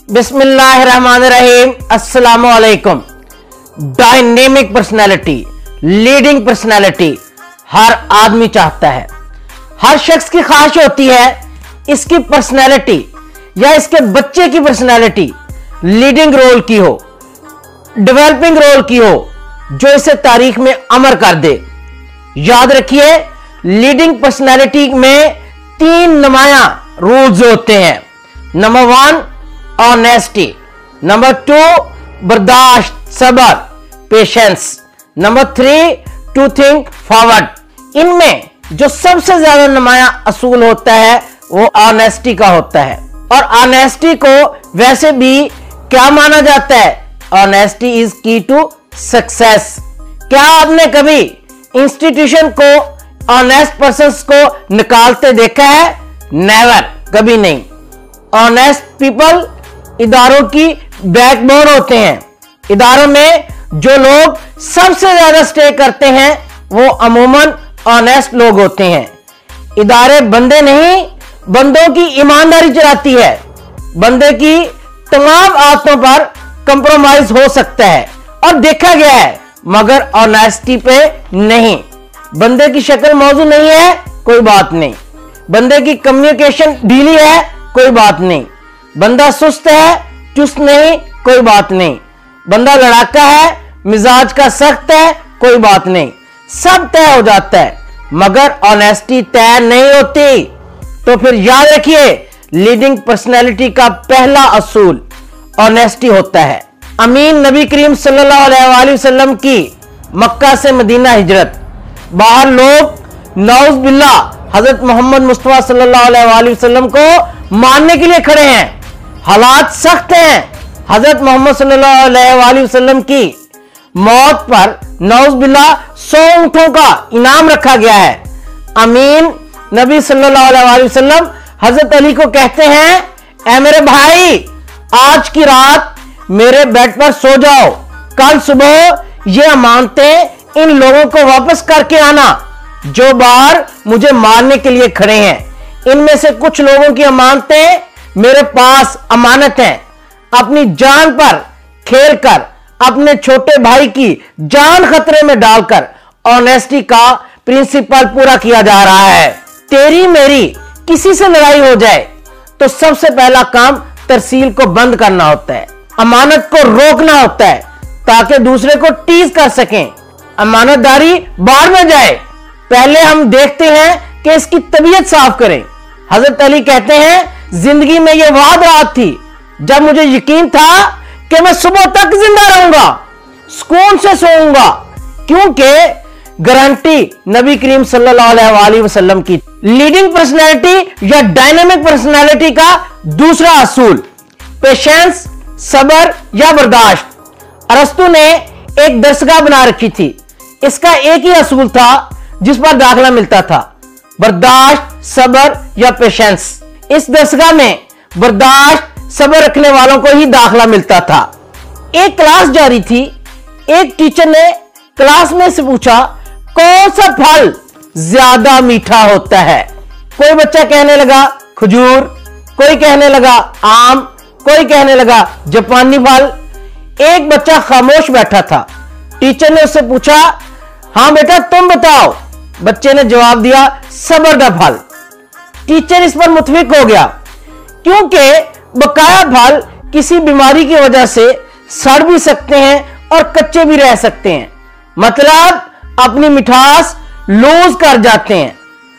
बिस्मिल्लाहिर्रहमानिर्रहीम। अस्सलामु अलैकुम। डायनेमिक पर्सनालिटी, लीडिंग पर्सनालिटी हर आदमी चाहता है, हर शख्स की ख्वाहिश होती है इसकी पर्सनालिटी या इसके बच्चे की पर्सनालिटी लीडिंग रोल की हो, डेवलपिंग रोल की हो, जो इसे तारीख में अमर कर दे। याद रखिए, लीडिंग पर्सनालिटी में 3 नुमाया रूल्स होते हैं। नंबर 1 ऑनेस्टी, नंबर 2 बर्दाश्त, सब्र, patience, number 3 to think forward. इनमें जो सबसे ज्यादा नुमाया असूल होता है वो ऑनेस्टी का होता है। और ऑनेस्टी को वैसे भी क्या माना जाता है? Honesty is key to success. क्या आपने कभी इंस्टीट्यूशन को ऑनेस्ट पर्संस को निकालते देखा है? नेवर, कभी नहीं। ऑनेस्ट पीपल इदारों की बैकबोन होते हैं। इदारों में जो लोग सबसे ज्यादा स्टे करते हैं वो अमूमन ऑनेस्ट लोग होते हैं। इदारे बंदे नहीं, बंदों की ईमानदारी चलाती है। बंदे की तमाम आदतों पर कंप्रोमाइज हो सकता है और देखा गया है, मगर ऑनेस्टी पे नहीं। बंदे की शक्ल मौजू नहीं है, कोई बात नहीं। बंदे की कम्युनिकेशन ढीली है, कोई बात नहीं। बंदा सुस्त है, चुस्त नहीं, कोई बात नहीं। बंदा लड़ाका है, मिजाज का सख्त है, कोई बात नहीं। सब तय हो जाता है, मगर ऑनेस्टी तय नहीं होती। तो फिर याद रखिए, लीडिंग पर्सनैलिटी का पहला असूल ऑनेस्टी होता है। अमीन नबी करीम सल्लल्लाहु अलैहि वसल्लम की मक्का से मदीना हिजरत। बाहर लोग नौज बिल्लाह हजरत मोहम्मद मुस्तफा सल्लल्लाहु अलैहि वसल्लम को मारने के लिए खड़े हैं। हालात सख्त हैं। हजरत मोहम्मद सल्लल्लाहु अलैहि वसल्लम की मौत पर नौज बिल्लाह 100 ऊंटों का इनाम रखा गया है। अमीन नबी सल्लल्लाहु अलैहि वसल्लम हजरत अली को कहते हैं, ऐ मेरे भाई, आज की रात मेरे बेड पर सो जाओ, कल सुबह ये अमानतें इन लोगों को वापस करके आना जो बाहर मुझे मारने के लिए खड़े हैं। इनमें से कुछ लोगों की अमानतें मेरे पास अमानत हैं। अपनी जान पर खेलकर अपने छोटे भाई की जान खतरे में डालकर ऑनेस्टी का प्रिंसिपल पूरा किया जा रहा है। तेरी मेरी किसी से लड़ाई हो जाए तो सबसे पहला काम तरसील को बंद करना होता है, अमानत को रोकना होता है ताकि दूसरे को टीज कर सकें। अमानतदारी बाद में जाए, पहले हम देखते हैं कि इसकी तबीयत साफ करें। हजरत अली कहते हैं, जिंदगी में यह वाद रात थी जब मुझे यकीन था कि मैं सुबह तक जिंदा रहूंगा, सुकून से सोऊंगा, क्योंकि गारंटी नबी करीम सल्लल्लाहु अलैहि वसल्लम की। लीडिंग पर्सनैलिटी या डायनामिक पर्सनैलिटी का दूसरा असूल पेशेंस, सब्र या बर्दाश्त। अरस्तु ने एक दरसगाह बना रखी थी। इसका एक ही असूल था जिस पर दाखिला मिलता था, बर्दाश्त, सब्र या पेशेंस। इस दरसगाह में बर्दाश्त, सब्र रखने वालों को ही दाखिला मिलता था। एक क्लास जारी थी। एक टीचर ने क्लास में से पूछा, कौन सा फल ज्यादा मीठा होता है? कोई बच्चा कहने लगा खजूर, कोई कहने लगा आम, कोई कहने लगा जापानी फल। एक बच्चा खामोश बैठा था। टीचर ने उससे पूछा, हां बेटा तुम बताओ। बच्चे ने जवाब दिया, सब्र का फल। टीचर इस पर मुतफिक हो गया, क्योंकि बकाया फल किसी बीमारी की वजह से सड़ भी सकते हैं और कच्चे भी रह सकते हैं, मतलब अपनी मिठास लूज कर जाते हैं,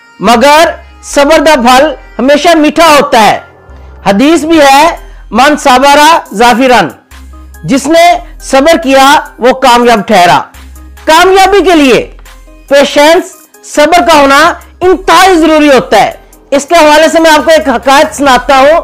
मगर सब्र का फल हमेशा मीठा होता है। हदीस भी है, मन साबरा जाफिरन, जिसने सब्र किया वो कामयाब ठहरा। कामयाबी के लिए पेशेंस, सब्र का होना इंतहाई जरूरी होता है। इसके हवाले से मैं आपको एक हकायत सुनाता हूं।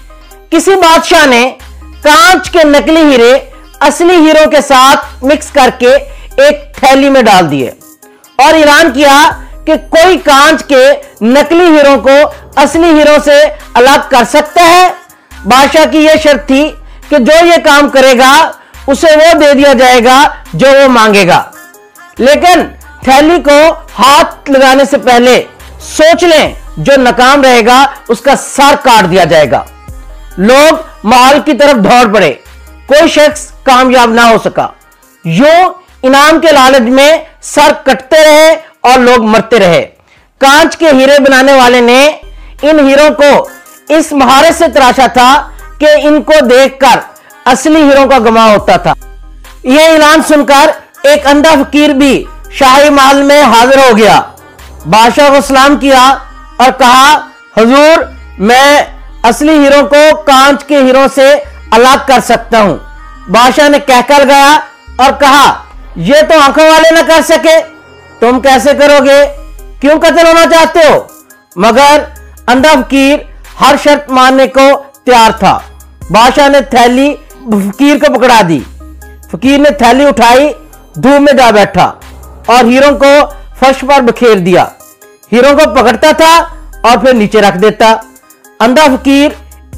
किसी बादशाह ने कांच के नकली हीरे असली हीरों के साथ मिक्स करके एक थैली में डाल दिए और ऐलान किया कि कोई कांच के नकली हीरों को असली हीरों से अलग कर सकता है। बादशाह की यह शर्त थी कि जो यह काम करेगा उसे वो दे दिया जाएगा जो वो मांगेगा, लेकिन थैली को हाथ लगाने से पहले सोच लें, जो नाकाम रहेगा उसका सर काट दिया जाएगा। लोग महल की तरफ दौड़ पड़े। कोई शख्स कामयाब ना हो सका। यूं इनाम के लालच में सर कटते रहे और लोग मरते रहे। कांच के हीरे बनाने वाले ने इन हीरों को इस महारत से तराशा था कि इनको देखकर असली हीरों का गमा होता था। यह ऐलान सुनकर एक अंधा फकीर भी शाही महल में हाजिर हो गया। बादशाह को सलाम किया और कहा, हुजूर, मैं असली हीरों को कांच के हीरों से अलग कर सकता हूं। बादशाह ने कहकर लगाया और कहा, यह तो आंखों वाले ना कर सके, तुम कैसे करोगे? क्यों कत्ल होना चाहते हो? मगर अंधा फकीर हर शर्त मानने को तैयार था। बादशाह ने थैली फकीर को पकड़ा दी। फकीर ने थैली उठाई, धूप में जा बैठा और हीरों को फर्श पर बखेर दिया। हीरों को पकड़ता था और फिर नीचे रख देता। अंधा फकीर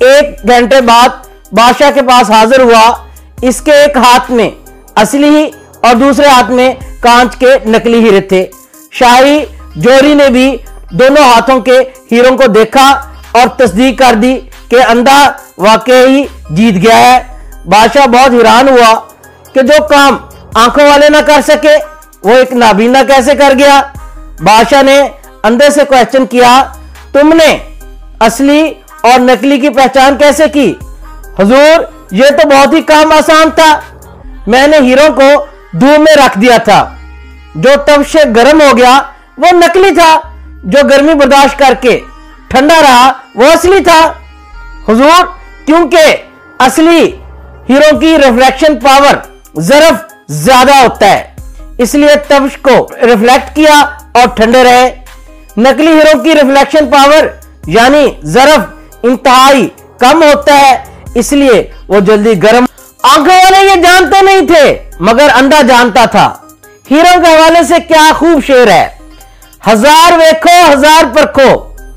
1 घंटे बाद बादशाह के पास हाजिर हुआ। इसके एक हाथ में असली और दूसरे हाथ में कांच के नकली हीरे थे। शाही जोहरी ने भी दोनों हाथों के हीरों को देखा और तस्दीक कर दी कि अंधा वाकई जीत गया है। बादशाह बहुत हैरान हुआ कि जो काम आंखों वाले ना कर सके वो एक नाबीना कैसे कर गया। बादशाह ने अंधे से क्वेश्चन किया, तुमने असली और नकली की पहचान कैसे की? हुजूर, ये तो बहुत ही काम आसान था। मैंने हीरों को धूप में रख दिया था। जो तब से गर्म हो गया वो नकली था, जो गर्मी बर्दाश्त करके ठंडा रहा वो असली था। हुजूर, क्योंकि असली हीरो की रिफ्लेक्शन पावर ज़रफ ज्यादा होता है, इसलिए तब्श को रिफ्लेक्ट किया और ठंडे रहे। नकली हीरो की रिफ्लेक्शन पावर यानी ज़रफ इंतहाई कम होता है, इसलिए वो जल्दी गर्म। आंखों वाले ये जानते नहीं थे, मगर अंधा जानता था। हीरो के हवाले से क्या खूब शेर है, हजार वेखो हजार परखो,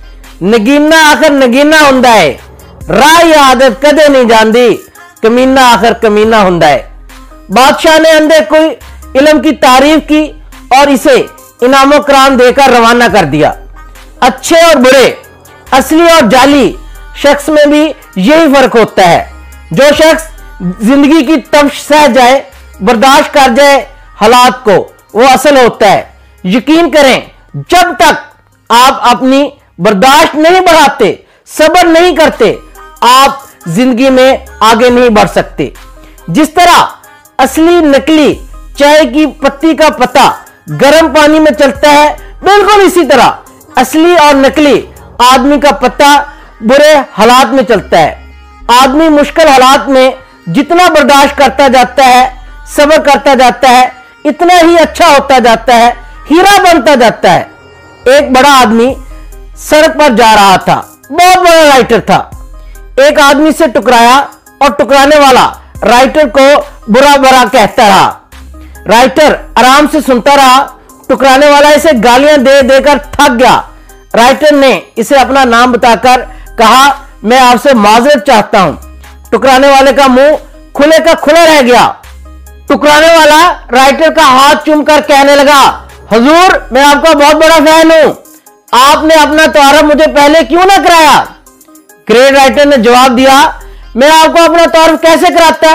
नगीना आखिर नगीना हुंदा है, राह या आदत कदे नहीं जानती, कमीना आखिर कमीना हुंदा है। बादशाह ने अंधे को इल्म की तारीफ की और इसे इनामो कराम देकर रवाना कर दिया। अच्छे और बुरे, असली और जाली शख्स में भी यही फर्क होता है। जो शख्स जिंदगी की तब्श सह जाए, बर्दाश्त कर जाए हालात को, वो असल होता है। यकीन करें, जब तक आप अपनी बर्दाश्त नहीं बढ़ाते, सब्र नहीं करते, आप जिंदगी में आगे नहीं बढ़ सकते। जिस तरह असली नकली चाय की पत्ती का पत्ता गर्म पानी में चलता है, बिल्कुल इसी तरह असली और नकली आदमी का पत्ता बुरे हालात में चलता है। आदमी मुश्किल हालात में जितना बर्दाश्त करता जाता है, सब्र करता जाता है, इतना ही अच्छा होता जाता है, हीरा बनता जाता है। एक बड़ा आदमी सड़क पर जा रहा था, बहुत बड़ा राइटर था। एक आदमी से टकराया और टकराने वाला राइटर को बुरा बुरा कहता रहा। राइटर आराम से सुनता रहा। टकराने वाला इसे गालियां दे देकर थक गया। राइटर ने इसे अपना नाम बताकर कहा, मैं आपसे माजरत चाहता हूं। टकराने वाले का मुंह खुले का खुला रह गया। टकराने वाला राइटर का हाथ चूमकर कहने लगा, हुजूर, मैं आपका बहुत बड़ा फैन हूं, आपने अपना तारफ मुझे पहले क्यों ना कराया? ग्रेट राइटर ने जवाब दिया, मैं आपको अपना तारफ कैसे कराता,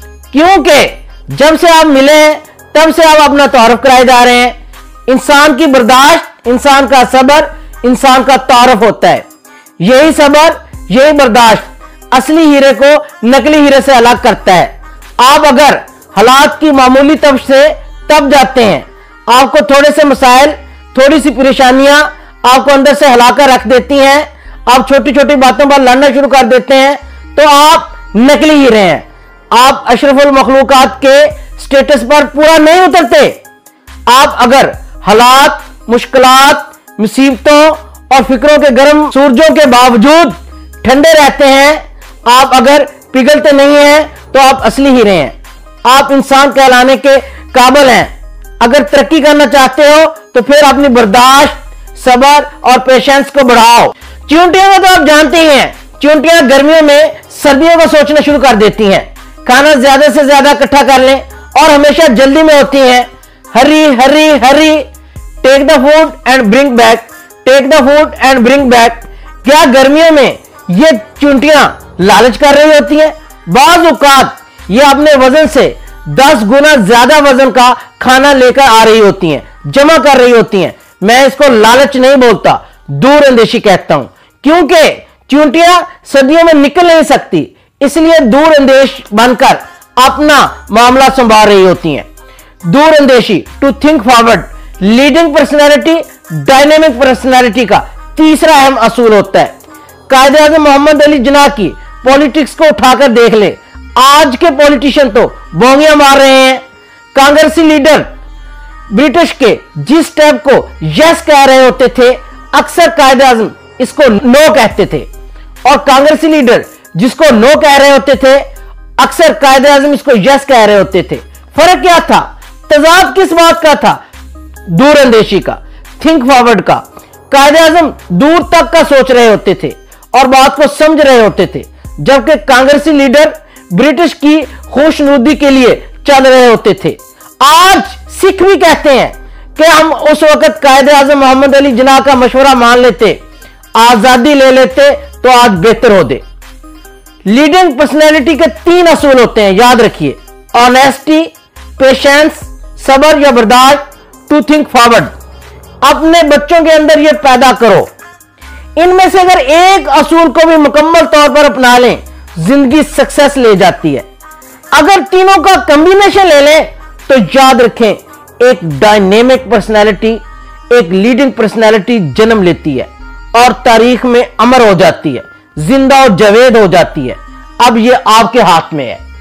क्योंकि जब से आप मिले हैं तब से आप अपना तारफ कराए जा रहे हैं। इंसान की बर्दाश्त, इंसान का सब्र, इंसान का तारफ होता है। यही सब्र, यही बर्दाश्त असली हीरे को नकली हीरे से अलग करता है। आप अगर हालात की मामूली तब से तब जाते हैं, आपको थोड़े से मसाइल, थोड़ी सी परेशानियां आपको अंदर से हिलाकर रख देती हैं, आप छोटी छोटी बातों पर लड़ना शुरू कर देते हैं, तो आप नकली हीरे हैं। आप अशरफुल मखलूकात के स्टेटस पर पूरा नहीं उतरते। आप अगर हालात, मुश्किलात, मुसीबतों और फिक्रों के गर्म सूरजों के बावजूद ठंडे रहते हैं, आप अगर पिघलते नहीं हैं, तो आप असली हीरे हैं। आप इंसान कहलाने के काबिल हैं। अगर तरक्की करना चाहते हो तो फिर अपनी बर्दाश्त, सब्र और पेशेंस को बढ़ाओ। चींटियों को तो आप जानते ही हैं, चींटियां गर्मियों में सर्दियों को सोचना शुरू कर देती हैं। खाना ज्यादा से ज्यादा इकट्ठा कर लें और हमेशा जल्दी में होती हैं। Hurry hurry hurry, take the food and bring back, take the food and bring back. क्या गर्मियों में ये चींटियां लालच कर रही होती हैं, बाज़ औक़ात ये अपने वजन से 10 गुना ज्यादा वजन का खाना लेकर आ रही होती हैं, जमा कर रही होती हैं। मैं इसको लालच नहीं बोलता, दूर अंदेशी कहता हूं, क्योंकि चूंटियां सर्दियों में निकल नहीं सकती, इसलिए दूर अंदेश बनकर अपना मामला संभाल रही होती हैं। दूर अंदेशी, to think forward, leading personality, dynamic personality का तीसरा अहम असूल होता है। कायदे आज़म मोहम्मद अली जिन्ना की पॉलिटिक्स को उठाकर देख ले, आज के पॉलिटिशियन तो बोंगियां मार रहे हैं। कांग्रेसी लीडर ब्रिटिश के जिस स्टेप को यस कह रहे होते थे, अक्सर कायदे आज़म इसको नो कहते थे, और कांग्रेसी लीडर जिसको नो कह रहे होते थे, अक्सर कायदे आज़म इसको यस कह रहे होते थे। फर्क क्या था? तजाद किस बात का था? दूर अंदेशी का, थिंक फॉरवर्ड का। कायदे आज़म दूर तक का सोच रहे होते थे और बात को समझ रहे होते थे, जबकि कांग्रेसी लीडर ब्रिटिश की खुशनुदी के लिए चल रहे होते थे। आज सिख भी कहते हैं कि हम उस वक्त कायदे आज़म मोहम्मद अली जिन्ना का मशवरा मान लेते, आजादी ले लेते तो आज बेहतर होते। लीडिंग पर्सनैलिटी के 3 असूल होते हैं, याद रखिए। ऑनेस्टी, पेशेंस, सब्र या बर्दाश्त, टू थिंक फॉरवर्ड। अपने बच्चों के अंदर यह पैदा करो। इनमें से अगर एक असूल को भी मुकम्मल तौर पर अपना लें, जिंदगी सक्सेस ले जाती है। अगर तीनों का कॉम्बिनेशन ले लें तो याद रखें, एक डायनेमिक पर्सनैलिटी, एक लीडिंग पर्सनैलिटी जन्म लेती है और तारीख में अमर हो जाती है, जिंदा और जावेद हो जाती है। अब यह आपके हाथ में है।